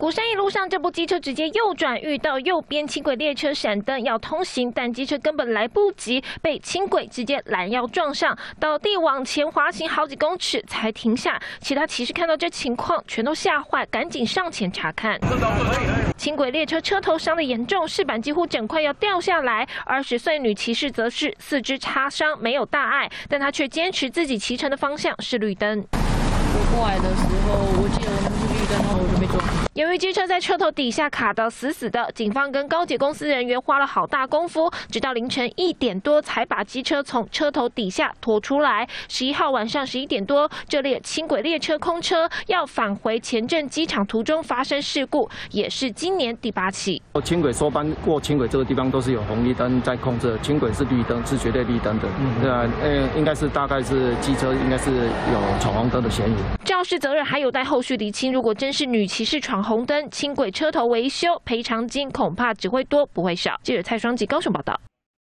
鼓山一路上，这部机车直接右转，遇到右边轻轨列车闪灯要通行，但机车根本来不及，被轻轨直接拦腰撞上，倒地往前滑行好几公尺才停下。其他骑士看到这情况，全都吓坏，赶紧上前查看。轻轨列车车头伤得严重，饰板几乎整块要掉下来。20岁女骑士则是四肢擦伤，没有大碍，但她却坚持自己骑乘的方向是绿灯。 我过来的时候，我记得我那是绿灯，然后我就被撞。 由于机车在车头底下卡得死死的，警方跟高铁公司人员花了好大功夫，直到凌晨1点多才把机车从车头底下拖出来。11号晚上11点多，这列轻轨列车空车要返回前镇机场途中发生事故，也是今年第8起。 轻轨收班过轻轨这个地方都是有红绿灯在控制，轻轨是绿灯，是绝对绿灯的。对啊，应该是大概是机车应该是有闯红灯的嫌疑。 肇事责任还有待后续厘清。如果真是女骑士闯红灯，轻轨车头维修赔偿金恐怕只会多不会少。记者蔡双吉高雄报道。